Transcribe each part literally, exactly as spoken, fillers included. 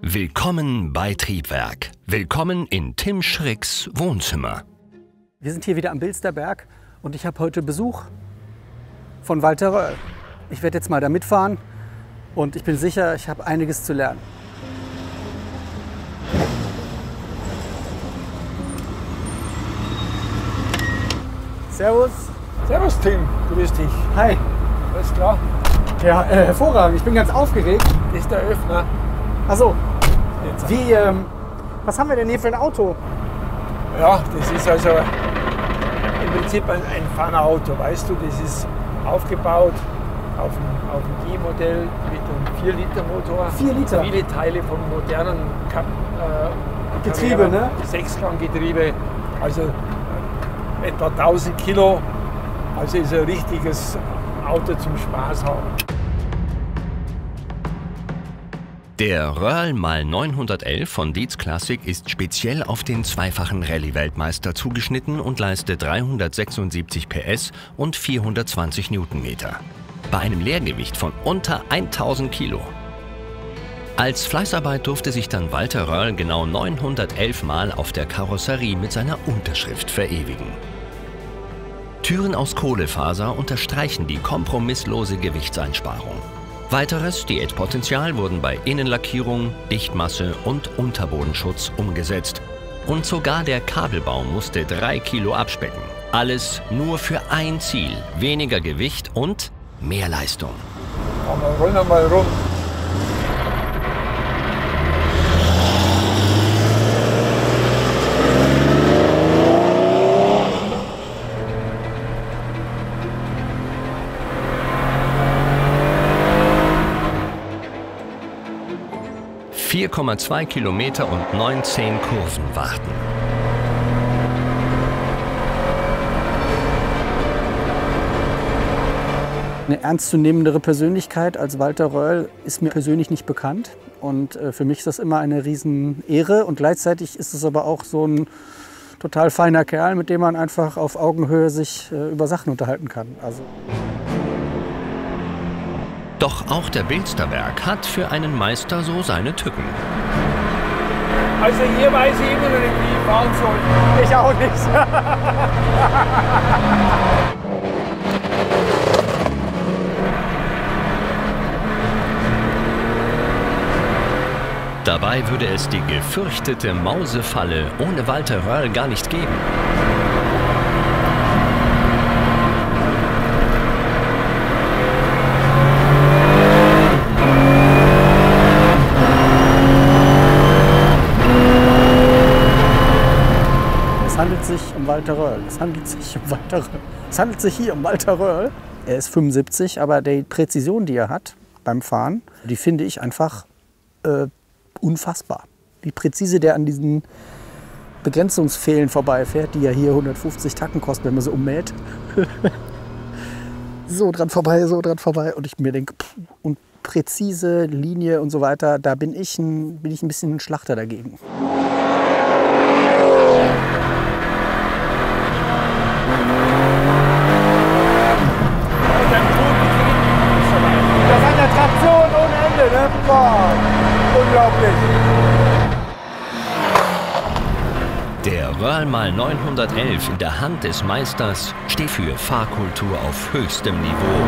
Willkommen bei Triebwerk. Willkommen in Tim Schricks Wohnzimmer. Wir sind hier wieder am Bilsterberg und ich habe heute Besuch von Walter Röhrl. Ich werde jetzt mal da mitfahren und ich bin sicher, ich habe einiges zu lernen. Servus. Servus Tim, grüß dich. Hi. Alles klar? Ja, äh, hervorragend. Ich bin ganz aufgeregt. Das ist der Öffner. Ach so. Jetzt. Wie, ähm, was haben wir denn hier für ein Auto? Ja, das ist also im Prinzip ein, ein Fahrerauto, weißt du. Das ist aufgebaut auf ein, auf ein G-Modell mit einem vier Liter Motor. vier Liter? Viele Teile vom modernen Kap äh, Getriebe, ne? Sechsganggetriebe, also äh, etwa tausend Kilo. Also ist ein richtiges Auto zum Spaß haben. Der Röhrl mal neunhundertelf von Dietz Classic ist speziell auf den zweifachen Rallye-Weltmeister zugeschnitten und leistet dreihundertsechsundsiebzig P S und vierhundertzwanzig Newtonmeter. Bei einem Leergewicht von unter tausend Kilo. Als Fleißarbeit durfte sich dann Walter Röhrl genau neunhundertelf Mal auf der Karosserie mit seiner Unterschrift verewigen. Türen aus Kohlefaser unterstreichen die kompromisslose Gewichtseinsparung. Weiteres Diätpotenzial wurden bei Innenlackierung, Dichtmasse und Unterbodenschutz umgesetzt. Und sogar der Kabelbaum musste drei Kilo abspecken. Alles nur für ein Ziel: weniger Gewicht und mehr Leistung. Aber rollen wir mal rum. vier Komma zwei Kilometer und neunzehn Kurven warten. Eine ernstzunehmendere Persönlichkeit als Walter Röhrl ist mir persönlich nicht bekannt. Und äh, für mich ist das immer eine Riesenehre. Und gleichzeitig ist es aber auch so ein total feiner Kerl, mit dem man einfach auf Augenhöhe sich äh, über Sachen unterhalten kann. Also Doch auch der Bilsterberg hat für einen Meister so seine Tücken. Also hier weiß ich immer noch nicht, wie ich fahren soll. ich auch nicht. Dabei würde es die gefürchtete Mausefalle ohne Walter Röhrl gar nicht geben. Es handelt sich um Walter Röhrl. Es handelt sich um Walter Röhrl. Es handelt sich hier um Walter Röhrl. Er ist fünfundsiebzig, aber die Präzision, die er hat beim Fahren, die finde ich einfach äh, unfassbar. Wie präzise der an diesen Begrenzungsfehlen vorbeifährt, die ja hier hundertfünfzig Tacken kosten, wenn man so ummäht. so dran vorbei, so dran vorbei. Und ich mir denke, und präzise Linie und so weiter, da bin ich ein, bin ich ein bisschen ein Schlachter dagegen. Das hat eine Traktion ohne Ende, ne? Boah, unglaublich. Der Röhrl mal neunhundertelf in der Hand des Meisters steht für Fahrkultur auf höchstem Niveau.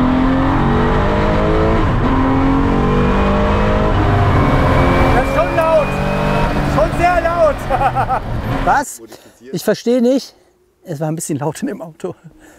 Das ist schon laut. Schon sehr laut. Was? Ich verstehe nicht. Es war ein bisschen laut in dem Auto.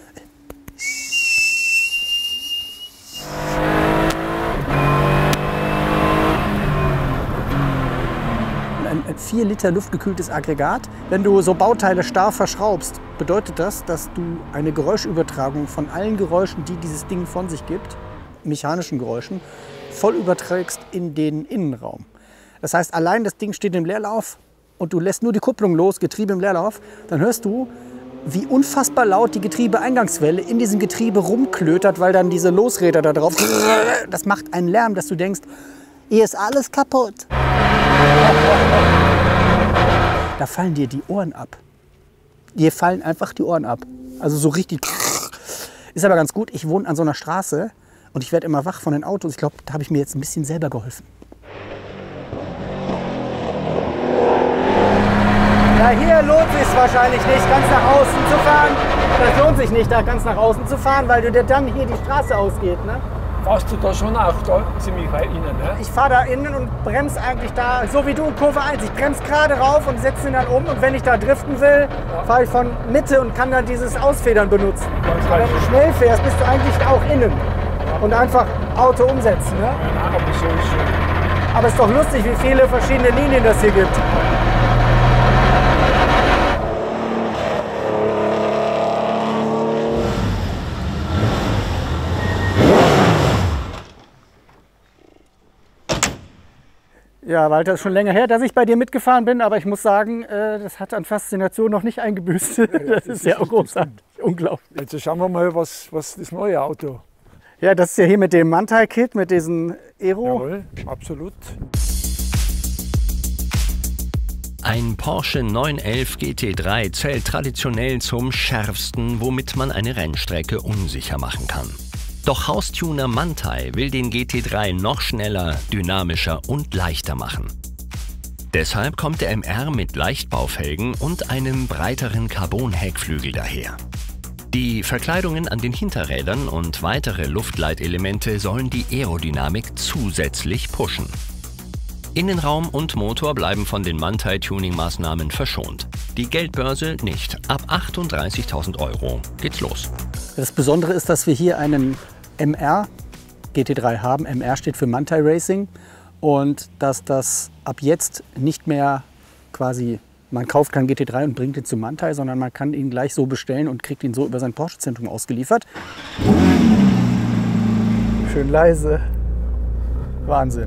Ein vier Liter luftgekühltes Aggregat. Wenn du so Bauteile starr verschraubst, bedeutet das, dass du eine Geräuschübertragung von allen Geräuschen, die dieses Ding von sich gibt, mechanischen Geräuschen, voll überträgst in den Innenraum. Das heißt, allein das Ding steht im Leerlauf und du lässt nur die Kupplung los, Getriebe im Leerlauf, dann hörst du, wie unfassbar laut die Getriebeeingangswelle in diesem Getriebe rumklötert, weil dann diese Losräder da drauf, das macht einen Lärm, dass du denkst, hier ist alles kaputt. Da fallen dir die Ohren ab. Dir fallen einfach die Ohren ab. Also so richtig. Ist aber ganz gut. Ich wohne an so einer Straße und ich werde immer wach von den Autos. Ich glaube, da habe ich mir jetzt ein bisschen selber geholfen. hier lohnt es sich wahrscheinlich nicht, ganz nach außen zu fahren. Das lohnt sich nicht, da ganz nach außen zu fahren, weil du dir dann hier die Straße ausgeht. Ne? Fährst du da schon auch da ziemlich weit innen, ne? Ich fahre da innen und bremse eigentlich da, so wie du in Kurve eins. Ich bremse gerade rauf und setze ihn dann um. Und wenn ich da driften will, ja. fahre ich von Mitte und kann dann dieses Ausfedern benutzen. Ja, wenn du schnell fährst, bist du eigentlich auch innen. Und einfach Auto umsetzen. Ne? Ja, aber so ist schon. Aber es ist doch lustig, wie viele verschiedene Linien das hier gibt. Ja, Walter, ist schon länger her, dass ich bei dir mitgefahren bin, aber ich muss sagen, das hat an Faszination noch nicht eingebüßt. Ja, das, das ist ja großartig, unglaublich. Jetzt schauen wir mal, was, was das neue Auto. Ja, das ist ja hier mit dem Manthey-Kit, mit diesen Aero. Jawohl, absolut. Ein Porsche neun elf G T drei zählt traditionell zum schärfsten, womit man eine Rennstrecke unsicher machen kann. Doch Haustuner Manthey will den G T drei noch schneller, dynamischer und leichter machen. Deshalb kommt der M R mit Leichtbaufelgen und einem breiteren Carbon-Heckflügel daher. Die Verkleidungen an den Hinterrädern und weitere Luftleitelemente sollen die Aerodynamik zusätzlich pushen. Innenraum und Motor bleiben von den Manthey-Tuning-Maßnahmen verschont. Die Geldbörse nicht. Ab achtunddreißigtausend Euro geht's los. Das Besondere ist, dass wir hier einen M R G T drei haben. M R steht für Manthey Racing. Und dass das ab jetzt nicht mehr quasi, man kauft keinen G T drei und bringt ihn zu Manthey, sondern man kann ihn gleich so bestellen und kriegt ihn so über sein Porsche-Zentrum ausgeliefert. Schön leise. Wahnsinn.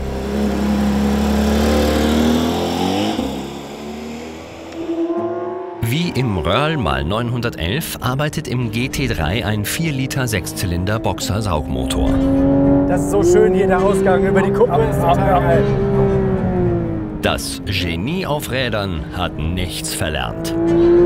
Wie im Röhrl mal neunhundertelf arbeitet im G T drei ein vier Liter Sechszylinder Boxer-Saugmotor. Das ist so schön hier, der Ausgang über die Kuppe, ist total geil. Das Genie auf Rädern hat nichts verlernt.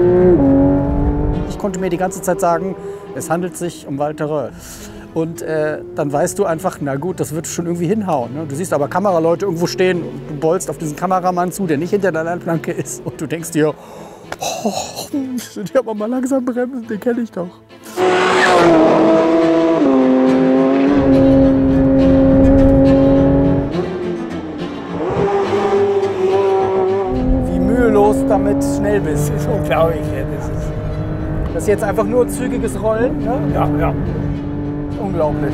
Ich konnte mir die ganze Zeit sagen, es handelt sich um Walter Röhrl. Und äh, dann weißt du einfach, na gut, das wird schon irgendwie hinhauen. Ne? Du siehst aber Kameraleute irgendwo stehen und du bolzt auf diesen Kameramann zu, der nicht hinter der Leitplanke ist. Und du denkst dir, oh, die haben mal langsam bremsen, den kenne ich doch. Wie mühelos damit schnell bist. Das ist unglaublich. Ja, das, ist das ist jetzt einfach nur zügiges Rollen. Ne? Ja, ja. Unglaublich.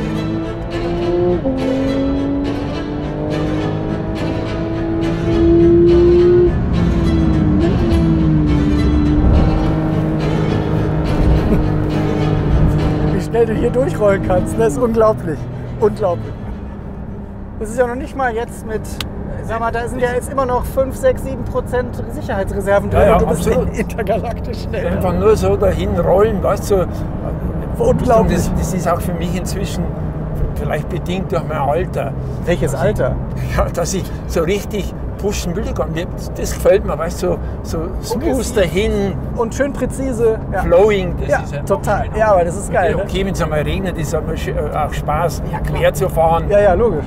Wie schnell du hier durchrollen kannst, das ist unglaublich. Unglaublich. Das ist ja noch nicht mal jetzt mit, sag mal, da sind ja jetzt immer noch fünf, sechs, sieben Prozent Sicherheitsreserven drin, ja, ja, und du bist absolut. intergalaktisch schnell. Einfach nur so dahin rollen, weißt du. Unglaublich. Das, das ist auch für mich inzwischen vielleicht bedingt durch mein Alter. Welches Alter? Ja, dass ich so richtig pushen will. Das gefällt mir, weißt du, so, so smooth dahin. Und schön präzise. Ja. Flowing, das ja, ist ja total. Ja, aber das ist geil. Okay, okay, wenn es einmal regnet, ist es auch Spaß, ja, quer zu fahren. Ja, ja, logisch.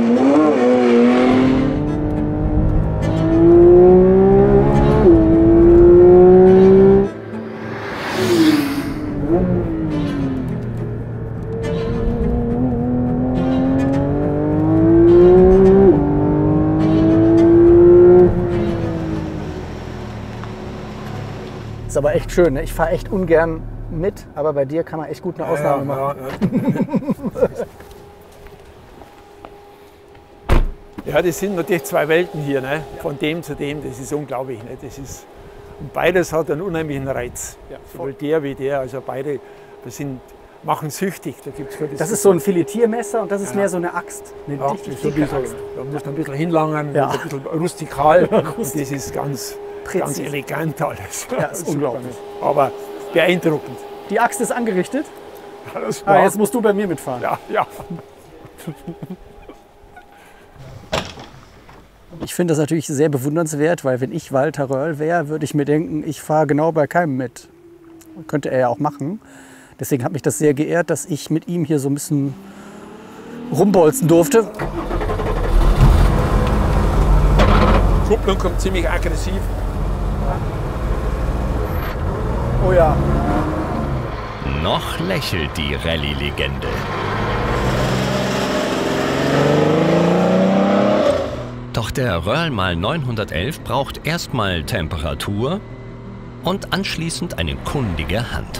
Ist aber echt schön. Ne? Ich fahre echt ungern mit, aber bei dir kann man echt gut eine Ausnahme ja, machen. Ja, ja. Ja, das sind natürlich zwei Welten hier, ne? Von dem zu dem, das ist unglaublich. Ne? Das ist, und beides hat einen unheimlichen Reiz. Ja, sowohl der wie der, also beide das sind, machen süchtig. Da gibt's das, das ist so ein Filetiermesser und das ist ja. mehr so eine Axt. Eine ja, dichte, so ein bisschen, Axt. da muss man ein bisschen hinlangen, ja. ein bisschen rustikal. Das ist ganz, ganz elegant alles. Ja, ist unglaublich. Aber beeindruckend. Die Axt ist angerichtet. Alles ah, jetzt musst du bei mir mitfahren. Ja, ja. Ich finde das natürlich sehr bewundernswert, weil wenn ich Walter Röhrl wäre, würde ich mir denken, ich fahre genau bei keinem mit. Könnte er ja auch machen. Deswegen hat mich das sehr geehrt, dass ich mit ihm hier so ein bisschen rumbolzen durfte. Kupplung kommt ziemlich aggressiv. Oh ja. Noch lächelt die Rallye-Legende. Doch der Röhrl mal neunhundertelf braucht erstmal Temperatur und anschließend eine kundige Hand.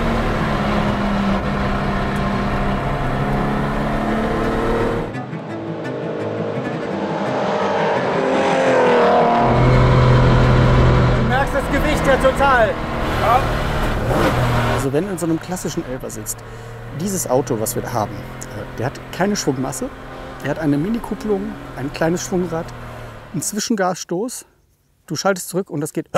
Du merkst das Gewicht ja total. Ja. Also wenn du in so einem klassischen Elfer sitzt, dieses Auto, was wir da haben, der hat keine Schwungmasse, er hat eine Mini-Kupplung, ein kleines Schwungrad, einen Zwischengasstoß, du schaltest zurück und das geht.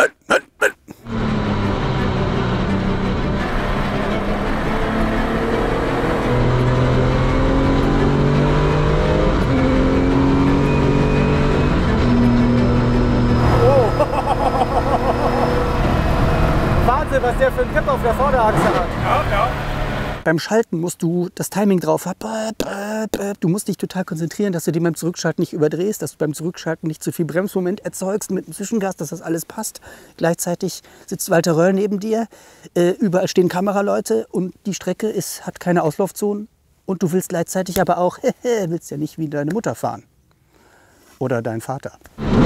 Wahnsinn, was der für einen Grip auf der Vorderachse hat. Ja, ja. Beim Schalten musst du das Timing drauf haben. Du musst dich total konzentrieren, dass du dich beim Zurückschalten nicht überdrehst, dass du beim Zurückschalten nicht zu viel Bremsmoment erzeugst mit dem Zwischengas, dass das alles passt. Gleichzeitig sitzt Walter Röhrl neben dir, äh, überall stehen Kameraleute und die Strecke ist, hat keine Auslaufzonen. Und du willst gleichzeitig aber auch, willst ja nicht wie deine Mutter fahren. Oder dein Vater.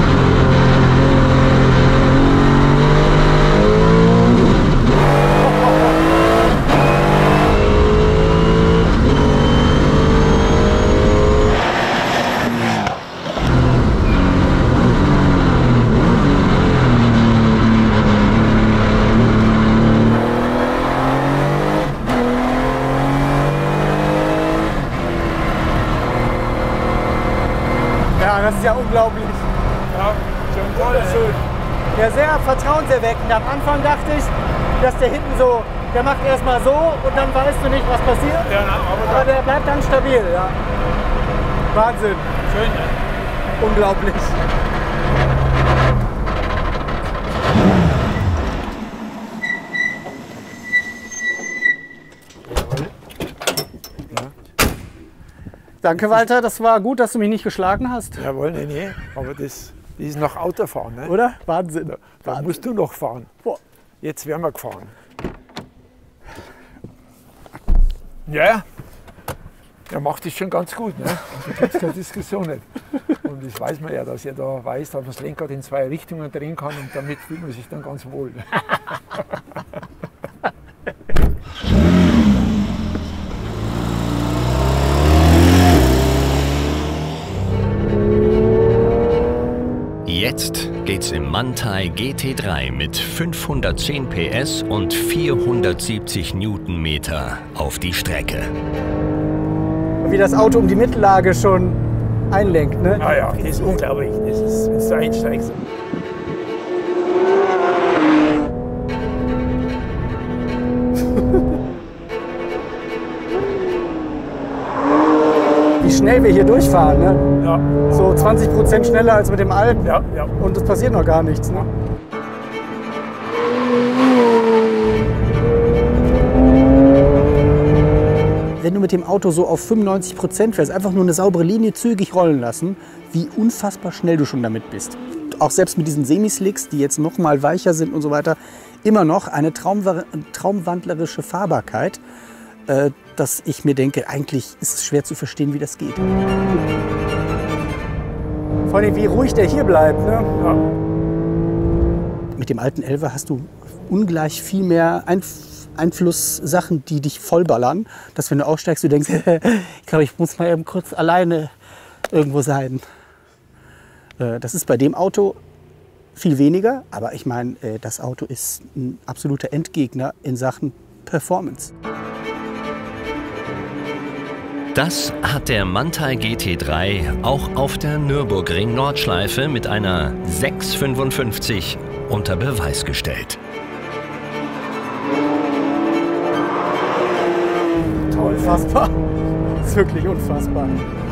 Das ist ja unglaublich. Ja, schon toll. Schön. Ja, sehr vertrauenserweckend. Am Anfang dachte ich, dass der hinten so, der macht erstmal so und dann weißt du nicht, was passiert. Ja, aber, aber der bleibt dann stabil. Ja. Wahnsinn. Schön, ja. Unglaublich. Danke, Walter. Das war gut, dass du mich nicht geschlagen hast. Jawohl, nee, nee. Aber das, das ist noch Autofahren. Ne? Oder? Wahnsinn. Da, da Wahnsinn. musst du noch fahren. Boah. Jetzt werden wir gefahren. Ja, er macht das schon ganz gut. Ne? Also gibt es keine Diskussion nicht. Und das weiß man ja, dass er da weiß, dass man das Lenkrad in zwei Richtungen drehen kann und damit fühlt man sich dann ganz wohl. Jetzt geht's im Manthey G T drei mit fünfhundertzehn P S und vierhundertsiebzig Newtonmeter auf die Strecke. Wie das Auto um die Mittellage schon einlenkt, ne? Ah ja, das ist unglaublich. Das ist, wenn du einsteigst. Wie schnell wir hier durchfahren, ne? Ja. So zwanzig Prozent schneller als mit dem alten. Ja, ja. Und es passiert noch gar nichts, ne? Wenn du mit dem Auto so auf fünfundneunzig Prozent fährst, einfach nur eine saubere Linie zügig rollen lassen, wie unfassbar schnell du schon damit bist. Auch selbst mit diesen Semislicks, die jetzt noch mal weicher sind und so weiter, immer noch eine traumwa- traumwandlerische Fahrbarkeit, äh, dass ich mir denke, eigentlich ist es schwer zu verstehen, wie das geht. Vor allem, wie ruhig der hier bleibt, ne? Ja. Mit dem alten Elfer hast du ungleich viel mehr Einfluss. Einflusssachen, die dich vollballern, dass wenn du aussteigst, du denkst, ich glaube, ich muss mal eben kurz alleine irgendwo sein. Das ist bei dem Auto viel weniger, aber ich meine, das Auto ist ein absoluter Endgegner in Sachen Performance. Das hat der Manthey G T drei auch auf der Nürburgring-Nordschleife mit einer sechs fünfundfünfzig unter Beweis gestellt. Unfassbar. Das ist wirklich unfassbar.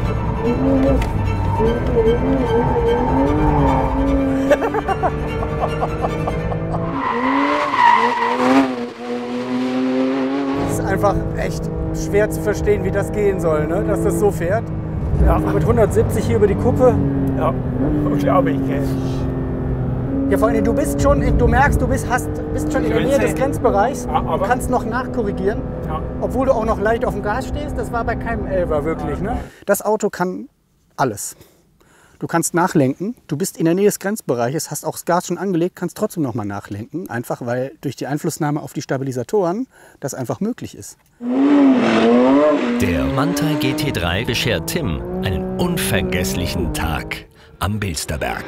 Es ist einfach echt schwer zu verstehen, wie das gehen soll, ne? Dass das so fährt. Ja. Mit hundertsiebzig hier über die Kuppe. Ja, unglaublich. Ja, vor allem, du bist schon, du merkst, du bist, hast, bist schon in der Nähe des Grenzbereichs. Ja, du kannst noch nachkorrigieren, ja. obwohl du auch noch leicht auf dem Gas stehst. Das war bei keinem Elfer wirklich. Ne? Das Auto kann alles. Du kannst nachlenken, du bist in der Nähe des Grenzbereiches, hast auch das Gas schon angelegt, kannst trotzdem noch mal nachlenken. Einfach weil durch die Einflussnahme auf die Stabilisatoren das einfach möglich ist. Der Manthey G T drei beschert Tim einen unvergesslichen Tag am Bilsterberg.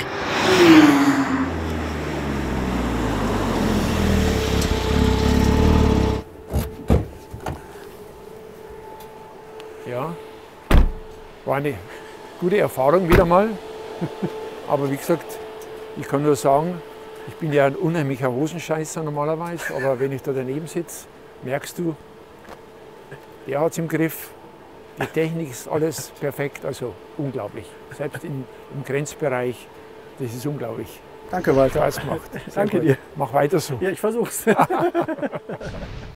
Ja, war eine gute Erfahrung wieder mal. Aber wie gesagt, ich kann nur sagen, ich bin ja ein unheimlicher Hosenscheißer normalerweise, aber wenn ich da daneben sitze, merkst du, der hat es im Griff. Die Technik ist alles perfekt, also unglaublich. Selbst in, im Grenzbereich, das ist unglaublich. Danke, Walter. Spaß gemacht. Danke dir. Mach weiter so. Ja, ich versuch's.